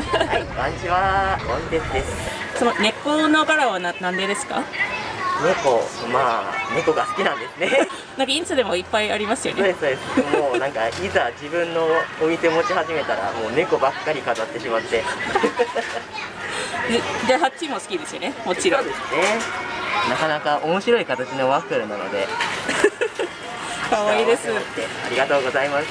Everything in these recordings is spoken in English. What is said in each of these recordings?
はい、こんにちは。コンテスです。 その猫の柄はなんでですか？ 猫、まあ猫が好きなんですね。 なんかインスタでもいっぱいありますよね。 そうですそうです。もうなんかいざ自分のお店持ち始めたらもう猫ばっかり飾ってしまって。 で、ハッチも好きですよね。もちろん。 そうですね。なかなか面白い形のワッフルなので。 可愛いです。 ありがとうございます。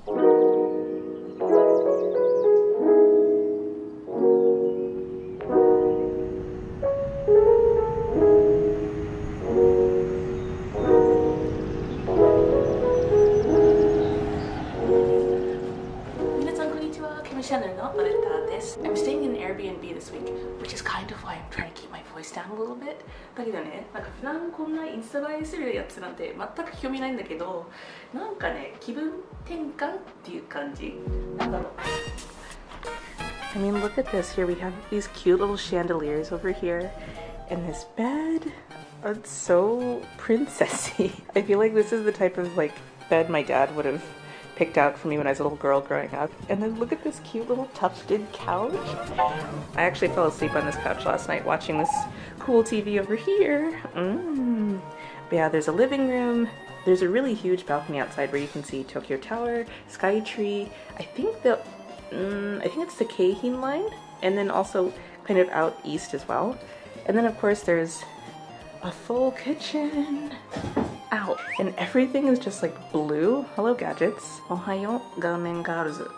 I'm staying in an Airbnb this week, which is kind of why I'm trying to keep my voice down a little bit. だけどね、なんか普段こんなインスタ映えするやつなんて全く興味ないんだけど、なんかね、気分転換っていう感じ。なんだろう。I mean, look at this. Here we have these cute little chandeliers over here, and this bed. It's so princessy. I feel like this is the type of like bed my dad would have picked out for me when I was a little girl growing up. And then look at this cute little tufted couch. I actually fell asleep on this couch last night watching this cool TV over here. But yeah, there's a living room. There's a really huge balcony outside where you can see Tokyo Tower, Sky Tree. I think it's the Keihin line, and then also kind of out east as well. And then of course there's a full kitchen. Ow. And everything is just like blue. Hello, gadgets. Ohayo gamen garuzu.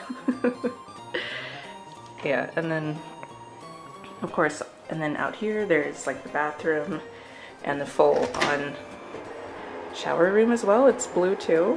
Yeah, and then of course, and then out here there's like the bathroom and the full on shower room as well. It's blue too.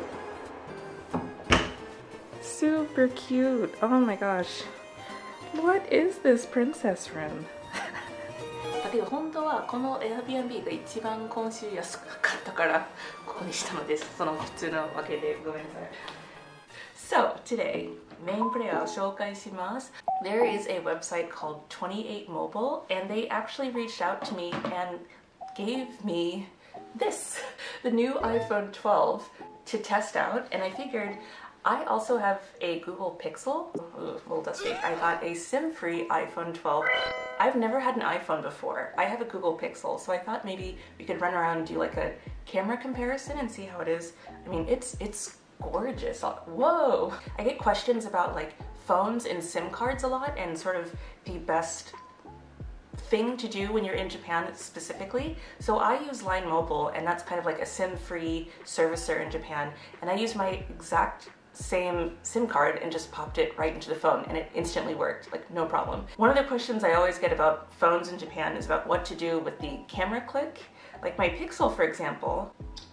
Super cute. Oh my gosh. What is this princess room? だけど本当はこの Airbnb が一番今週安かったからここにしたのです。その普通のわけでごめんなさい。So today, メインプレイヤーを紹介します。There is a website called 28 Mobile, and they actually reached out to me and gave me this, the new iPhone 12 to test out, and I figured I also have a Google Pixel. Ooh, a little dusty. I got a SIM-free iPhone 12. I've never had an iPhone before. I have a Google Pixel, so I thought maybe we could run around and do like a camera comparison and see how it is. I mean, it's gorgeous. Whoa! I get questions about like phones and SIM cards a lot and sort of the best thing to do when you're in Japan specifically. So I use Line Mobile, and that's kind of like a SIM-free servicer in Japan, and I use my exact same SIM card and just popped it right into the phone, and it instantly worked, like no problem. One of the questions I always get about phones in Japan is about what to do with the camera click. Like my Pixel, for example,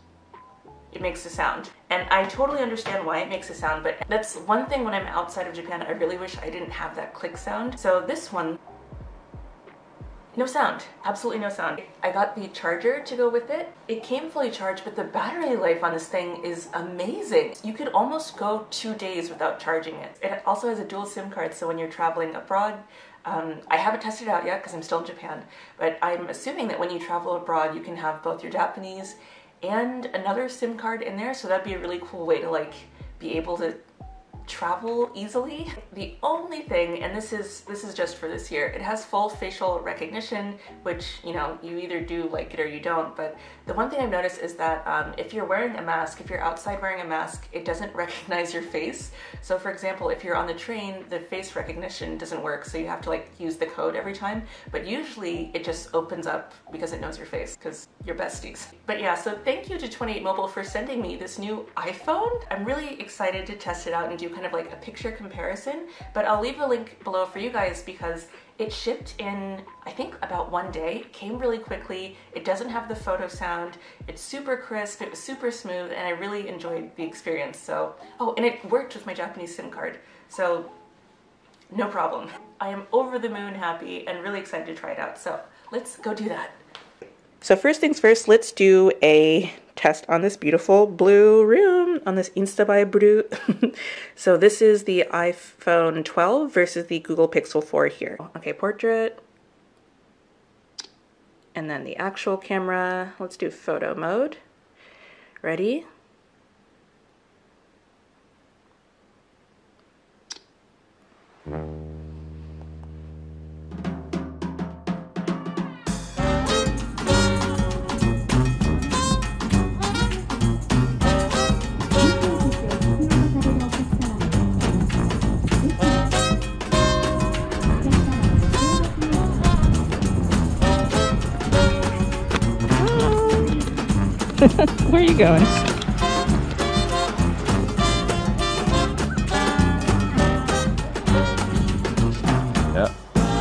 it makes a sound. And I totally understand why it makes a sound, but that's one thing when I'm outside of Japan, I really wish I didn't have that click sound. So this one, no sound, absolutely no sound. I got the charger to go with it. It came fully charged, but the battery life on this thing is amazing. You could almost go 2 days without charging it. It also has a dual SIM card, so when you're traveling abroad, I haven't tested it out yet because I'm still in Japan, but I'm assuming that when you travel abroad, you can have both your Japanese and another SIM card in there, so that'd be a really cool way to like be able to travel easily. The only thing, and this is just for this year, it has full facial recognition, which, you know, you either do like it or you don't, but the one thing I've noticed is that if you're wearing a mask, if you're outside wearing a mask, it doesn't recognize your face. So for example, if you're on the train, the face recognition doesn't work, so you have to like use the code every time, but usually it just opens up because it knows your face, because you're besties. But yeah, so thank you to 28 Mobile for sending me this new iPhone. I'm really excited to test it out and do kind of like a picture comparison, but I'll leave a link below for you guys because it shipped in, I think, about 1 day. It came really quickly. It doesn't have the photo sound. It's super crisp. It was super smooth, and I really enjoyed the experience. So, oh, and it worked with my Japanese SIM card, so no problem. I am over the moon happy and really excited to try it out. So let's go do that. So first things first, let's do a test on this beautiful blue room, on this Instabuy blue. So this is the iPhone 12 versus the Google Pixel 4 here. Okay, portrait. And then the actual camera. Let's do photo mode. Ready? Where are you going? Yep.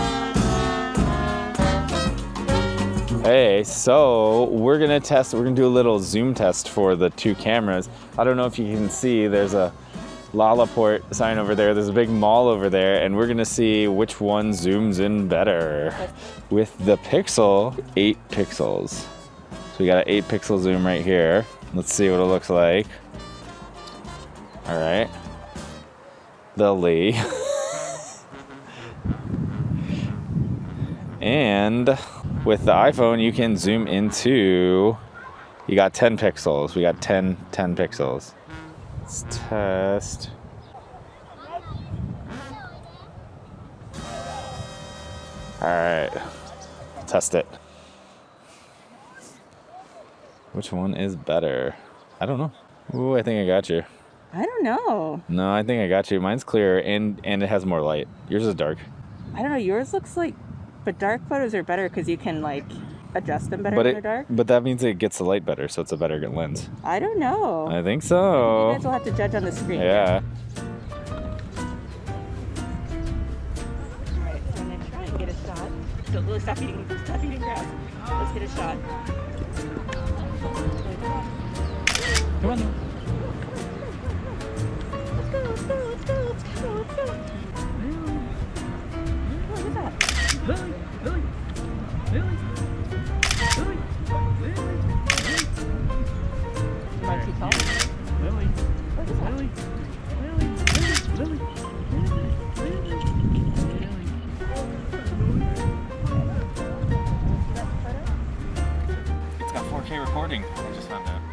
Hey, so we're gonna do a little zoom test for the two cameras. I don't know if you can see, there's a Lalaport sign over there. There's a big mall over there, and we're gonna see which one zooms in better. With the Pixel, 8 pixels. So we got an 8 pixel zoom right here. Let's see what it looks like. All right. The Lee. And with the iPhone, you can zoom into, you got 10 pixels. We got 10 pixels. Let's test. All right, test it. Which one is better? I don't know. Ooh, I think I got you. I don't know. No, I think I got you. Mine's clearer and it has more light. Yours is dark. I don't know. Yours looks like, but dark photos are better because you can like adjust them better when they're dark. But that means it gets the light better, so it's a better lens. I don't know. I think so. You guys will have to judge on the screen. Yeah. Alright, so I'm gonna try and get a shot. So Lily, stop eating grass. Let's get a shot. Come on. Let's go. What is that? Lily. Am I too tall? Lily. What is that? Lily. It's got 4K recording. I just found out.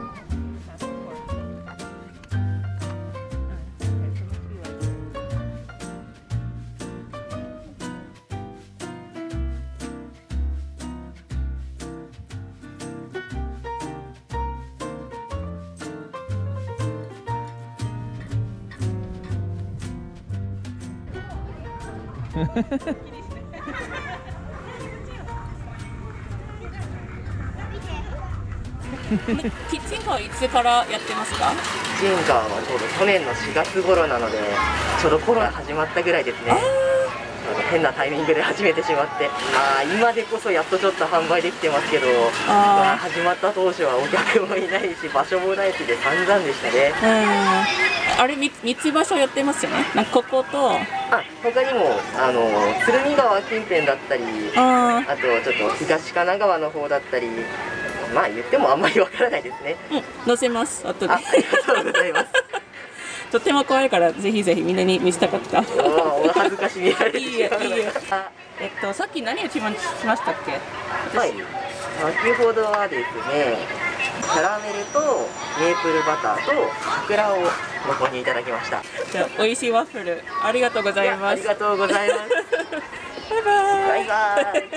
キッチンカーはいつからやってますか？ キッチンカーはちょうど去年の4月頃なので、ちょうどコロナ始まったぐらいですね。変なタイミングで始めてしまって、今でこそやっとちょっと販売できてますけど、始まった当初はお客もいないし場所もないしで散々でしたね。 あれ3つ場所やってますよね。なんかここと、 他にも鶴見川近辺だったり、あとちょっと東神奈川の方だったり、まあ言ってもあんまりわからないですね。 載せます後で。 ありがとうございます。 とても怖いからぜひぜひみんなに見せたかった。 お恥ずかしみられてしまう。 いいよ。さっき何を注文しましたっけ？ はい。先ほどはですね、キャラメルとメープルバターと桜をご購入いただきました。 じゃあ美味しいワッフルありがとうございます。 ありがとうございます。 バイバイ。 バイバイ。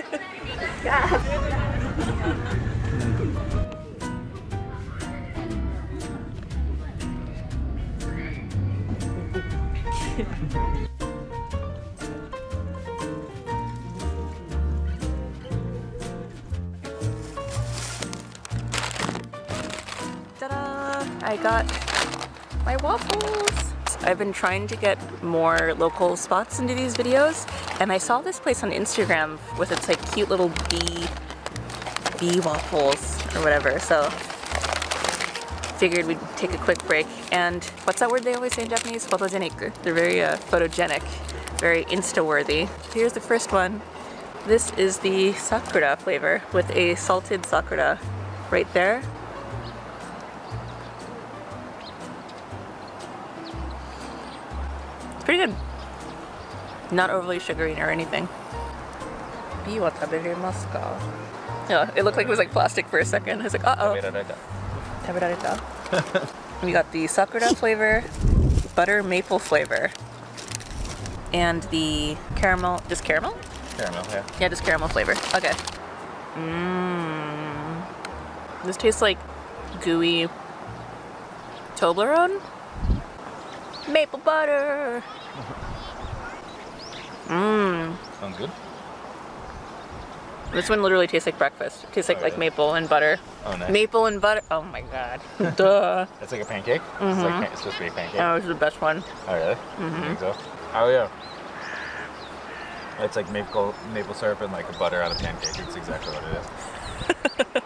Ta-da! I got my waffles! I've been trying to get more local spots into these videos, and I saw this place on Instagram with its like cute little bee waffles or whatever, so figured we'd take a quick break. And what's that word they always say in Japanese? Photogenic. They're very photogenic, very insta-worthy. Here's the first one. This is the sakura flavor with a salted sakura right there. It's pretty good. Not overly sugary or anything. Bee wa taberimasu ka? Yeah, it looked like it was like plastic for a second. I was like, uh-oh. Taberareta. We got the sakura flavor, butter maple flavor, and the caramel, just caramel? Caramel, yeah. Yeah, just caramel flavor. Okay. This tastes like gooey Toblerone? Maple butter! Sounds good. This one literally tastes like breakfast. It tastes like maple and butter. Oh, nice. Maple and butter. Oh my god. Duh. It's like a pancake? It's, like, it's supposed to be a pancake? Oh, this is the best one. Oh, really? I think so. Oh, yeah. It's like maple syrup and like a butter on a pancake. It's exactly what it is.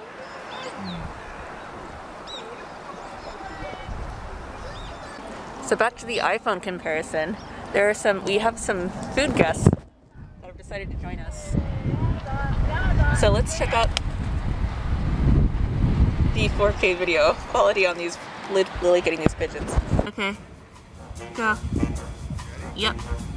So back to the iPhone comparison. We have some food guests that have decided to join us. So let's check out the 4K video quality on these Lily getting these pigeons. Okay. Go. Yep.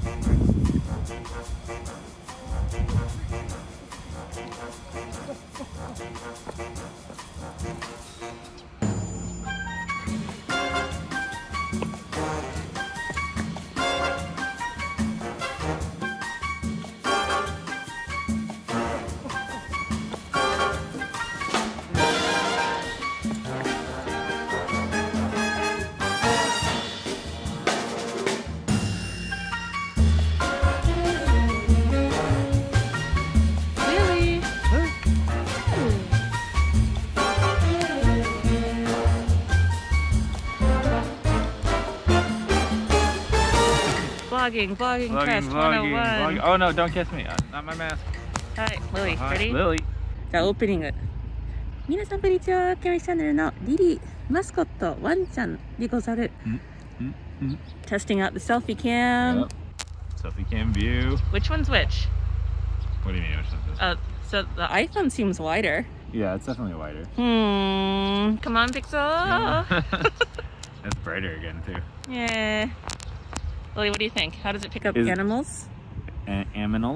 Vlogging, Crest 101. Oh no, don't kiss me. Not my mask. Hi, Lily, ready? Lily. じゃあオープニング。皆さんこんにちは。ケミチャンネルのリリー、マスコット、ワンちゃんでござる。Testing out the selfie cam. Yep. Selfie cam view. Which one's which? What do you mean which one's which? So the iPhone seems wider. Yeah, it's definitely wider. Come on, Pixel. It's brighter again too. Yeah. Lily, what do you think? How does it pick up animals? Aminals.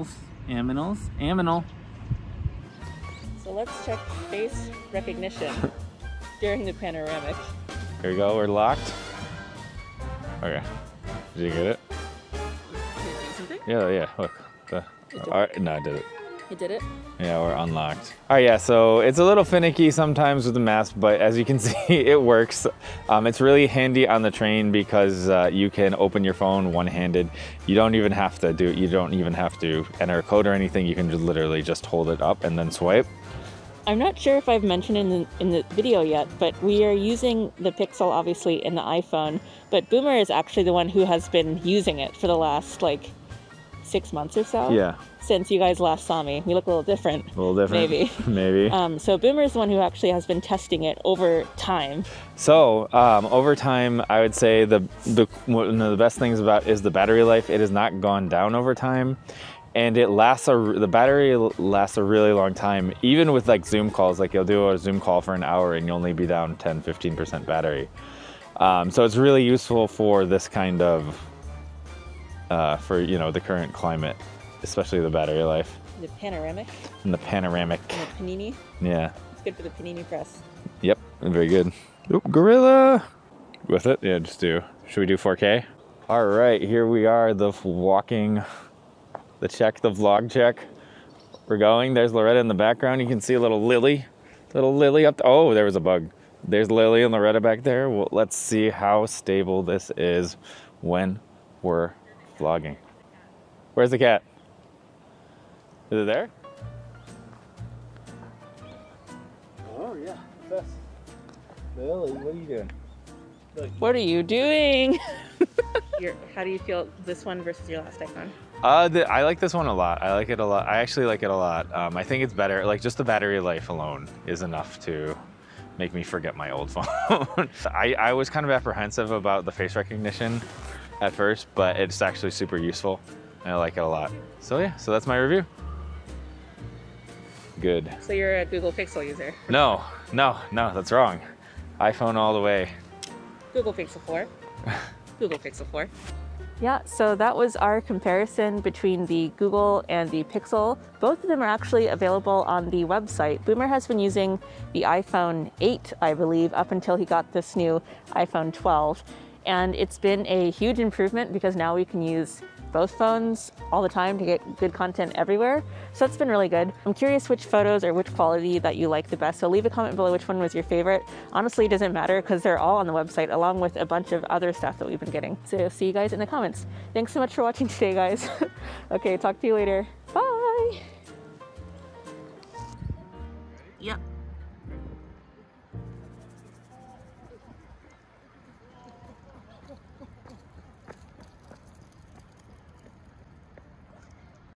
So let's check face recognition during the panoramic. Here we go, we're locked. Okay. Did you get it? Did it do something? Yeah, look. No, I did it. You did it? Yeah, we're unlocked. All right, yeah, so it's a little finicky sometimes with the mask, but as you can see, it works. It's really handy on the train because you can open your phone one-handed. You don't even have to enter a code or anything. You can just literally just hold it up and then swipe. I'm not sure if I've mentioned in the video yet, but we are using the Pixel obviously in the iPhone, but Boomer is actually the one who has been using it for the last like 6 months or so. Yeah. Since you guys last saw me. We look a little different. A little different. Maybe. Maybe. So Boomer is the one who actually has been testing it over time. So over time, I would say one of the best things about is the battery life. It has not gone down over time. And the battery lasts a really long time, even with like Zoom calls. Like you'll do a Zoom call for an hour and you'll only be down 10–15% battery. So it's really useful for this kind of, for the current climate, especially the battery life. The panoramic. And the panoramic. And the panini. Yeah. It's good for the panini press. Yep, very good. Oop, gorilla. With it, yeah, should we do 4K? All right, here we are, the vlog check. We're going. There's Loretta in the background. You can see a little Lily up there. Oh, there was a bug. There's Lily and Loretta back there. Well, let's see how stable this is when we're vlogging. Where's the cat? Is it there? Oh yeah, that's Lily. What are you doing? What are you doing? How do you feel this one versus your last iPhone? I like this one a lot. I like it a lot. I actually like it a lot. I think it's better. Like just the battery life alone is enough to make me forget my old phone. I was kind of apprehensive about the face recognition at first, but it's actually super useful. And I like it a lot. So yeah, so that's my review. Good. So you're a Google Pixel user? No, that's wrong. iPhone all the way. Google Pixel 4. Google Pixel 4. Yeah, so that was our comparison between the Google and the Pixel. Both of them are actually available on the website. Boomer has been using the iPhone 8, I believe, up until he got this new iPhone 12. And it's been a huge improvement because now we can use both phones all the time to get good content everywhere. So that's been really good. I'm curious which photos or which quality that you like the best. So leave a comment below which one was your favorite. Honestly, it doesn't matter because they're all on the website along with a bunch of other stuff that we've been getting. So see you guys in the comments. Thanks so much for watching today, guys. Okay, talk to you later. Bye.